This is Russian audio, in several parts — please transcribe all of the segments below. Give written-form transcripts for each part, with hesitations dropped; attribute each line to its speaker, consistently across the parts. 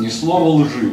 Speaker 1: ни слова лжи.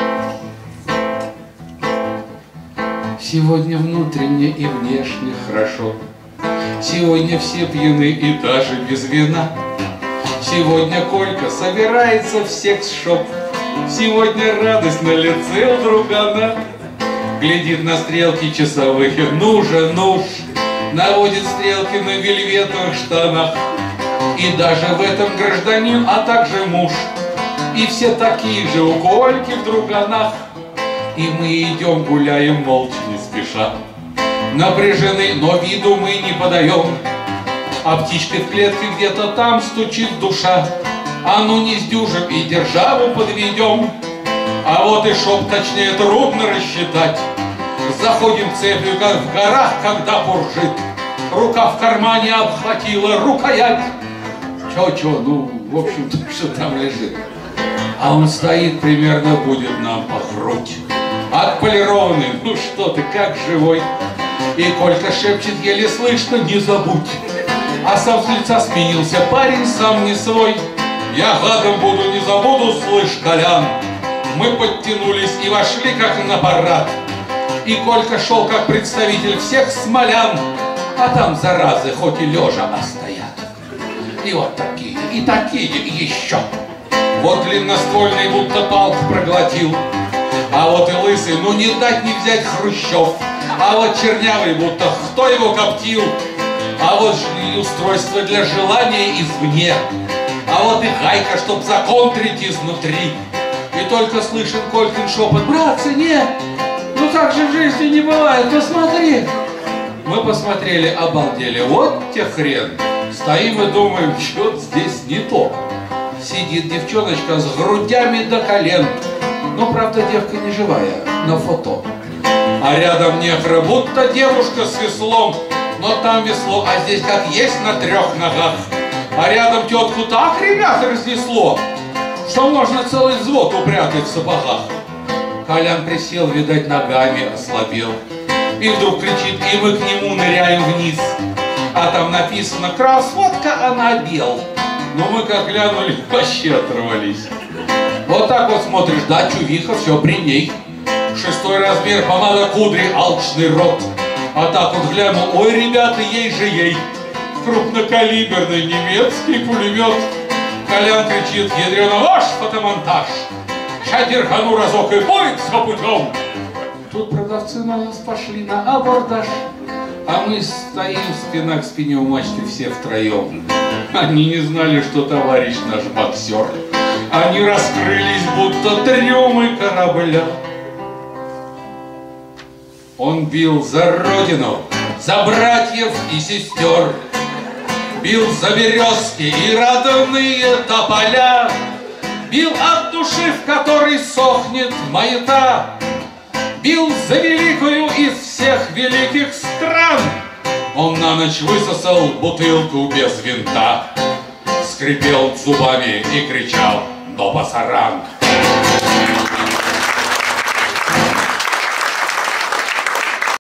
Speaker 1: Сегодня внутренне и внешне хорошо. Сегодня все пьяны и даже без вина. Сегодня Колька собирается в секс-шоп. Сегодня радость на лице у другана. Глядит на стрелки часовых, нужен уж. Наводит стрелки на вельветовых штанах. И даже в этом гражданин, а также муж. И все такие же у Кольки в друганах. И мы идем, гуляем молча, не спеша. Напряжены, но виду мы не подаем. А птичкой в клетке где-то там стучит душа. А ну не сдюжим и державу подведем. А вот и шоп, точнее, трудно рассчитать. Заходим цепью, как в горах, когда пуржит. Рука в кармане обхватила рукоять. Чё, ну, в общем-то, что там лежит. А он стоит, примерно будет нам по грудь. Отполированный, ну что ты, как живой. И Колька шепчет, еле слышно, не забудь. А сам с лица сменился парень, сам не свой. Я гадом буду, не забуду, слышь, Колян. Мы подтянулись и вошли, как на парад. И Колька шел, как представитель всех смолян. А там, заразы, хоть и лежа, а стоят. И вот такие, и такие еще. Вот длинноствольный будто палку проглотил. А вот и лысый, ну не дать не взять Хрущев. А вот чернявый, будто кто его коптил. А вот и устройство для желания извне. А вот и гайка, чтоб законтрить изнутри. И только слышен Колькин шепот: братцы, нет, ну так же в жизни не бывает, посмотри. Мы посмотрели, обалдели, вот те хрен. Стоим и думаем, что здесь не то. Сидит девчоночка с грудями до колен. Но, правда, девка не живая, на фото. А рядом негра, будто девушка с веслом. Но там весло, а здесь как есть на 3 ногах. А рядом тетку так, ребята, разнесло, что можно целый взвод упрятать в сапогах. Колян присел, видать, ногами ослабел. И вдруг кричит, и мы к нему ныряем вниз. А там написано: красотка, она бел. Но мы как глянули, вообще оторвались. Вот так вот смотришь, да, чувиха, все при ней. 6-й размер, помада кудри, алчный рот. А так вот глянул, ой, ребята, ей же ей. Крупнокалиберный немецкий пулемет. Колян кричит, ядрёно, ваш фотомонтаж. Ща дергану разок и будет все путем. Тут продавцы на нас пошли на абордаж. А мы стоим спина к спине у мачты все втроем. Они не знали, что товарищ наш боксер. Они раскрылись, будто трюмы корабля. Он бил за родину, за братьев и сестер. Бил за березки и родные тополя. Бил от души, в которой сохнет маята. Бил за великую из всех великих стран. Он на ночь высосал бутылку без винта, скрипел зубами и кричал: но пасаран.